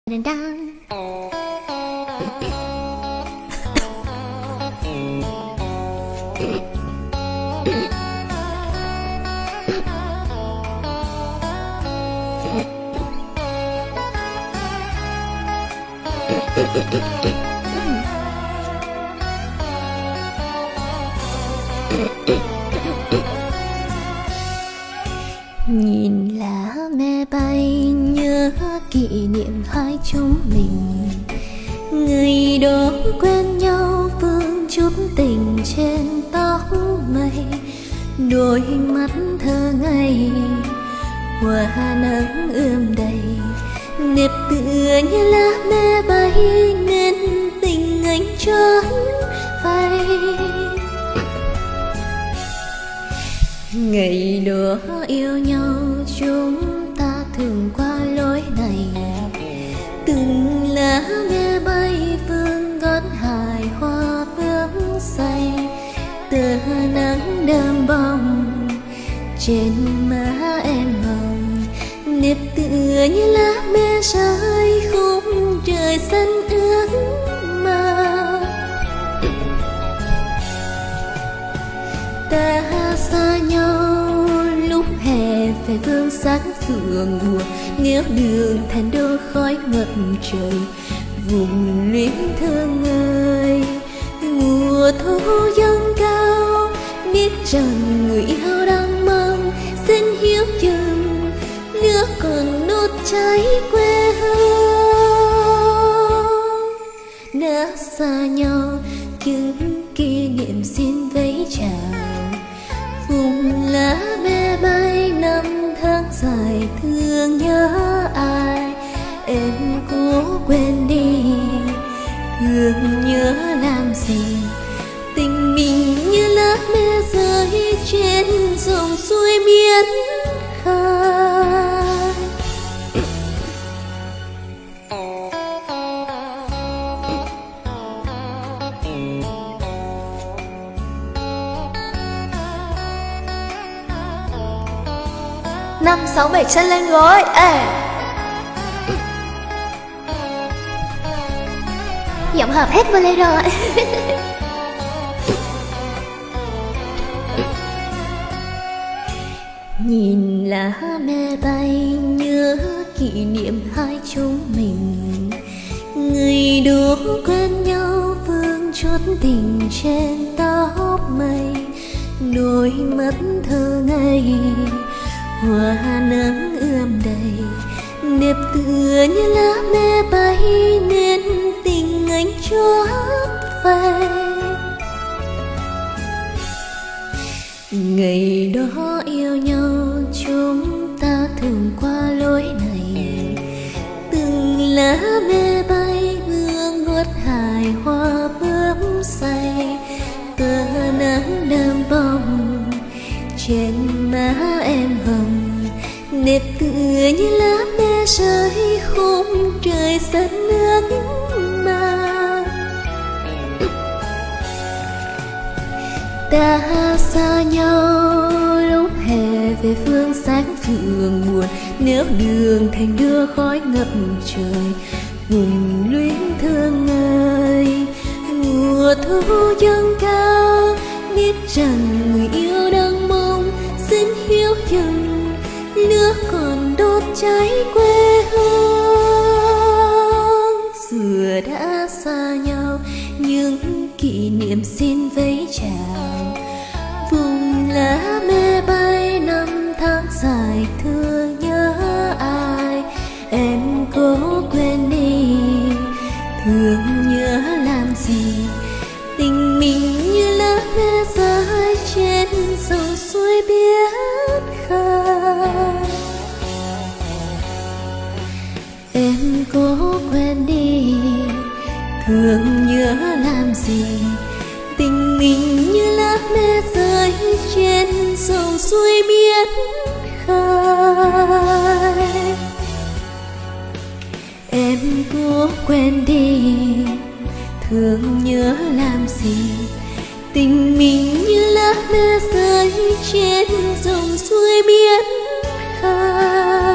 Nhìn lá me bay nhớ kỷ niệm hai chúng mình, ngày đó quen nhau vương chút tình trên tóc mây, đôi mắt thơ ngây hoa nắng ươm đầy, nếp tựa như lá me bay nên tình anh trốn vây. Ngày đó yêu nhau chúng ta thường qua lối này, từng lá me bay vương gót hài hoa bước say, tờ nắng đơm bông trên má em hồng, nếp tựa như lá me rơi khung trời xanh ước mơ. Ta xa nhau lúc hè về phương sáng phượng mùa, nếu đường thành đô khói ngập trời vùng luyến thương ơi. Mùa thu dâng cao biết rằng người yêu đang mong, xin hiếu chừng lửa còn đốt cháy quê hương. Đã xa nhau những kỷ niệm xin vẫy chào, vùng lá me bay năm tháng dài thương nhớ ai. Em cố quên đi thương nhớ làm gì, tình mình như lá me rơi trên dòng suối biển khơi. Năm sáu bảy chân lên gối, Giọng hợp hết bolero. Nhìn lá me bay nhớ kỷ niệm hai chúng mình, ngày đó quen nhau vương chút tình trên tóc mây, đôi mắt thơ ngây hoa nắng ươm đầy, nếp tựa như lá me bay nên tình anh chót vây. Ngày đó yêu nhau chúng ta thường qua lối này, từng lá me bay hương ngót hài hoa bướm say, tờ nắng đơm bông trên má em hồng, nếp tựa như lá me rơi khung trời xanh nước mà. Ta xa nhau lúc hè về phương sáng phượng buồn, nếu đường thành đưa khói ngập trời vùng luyến thương ơi. Mùa thu dâng cao biết rằng người yêu đang mong, xin hiếu chừng lửa còn đốt cháy quê hương. Giờ đã xa nhau những kỷ niệm xin vẫy chào, vùng lá me bay năm tháng dài thương nhớ ai. Em cố quên đi thương nhớ làm gì, tình mình như lá me rơi trên dòng suối biết khơi. Em cố quên đi thương nhớ làm gì, tình mình như lá me rơi trên dòng suối biết khơi. Em cố quên đi thương nhớ làm gì, tình mình như lá me rơi trên dòng suối biết khơi.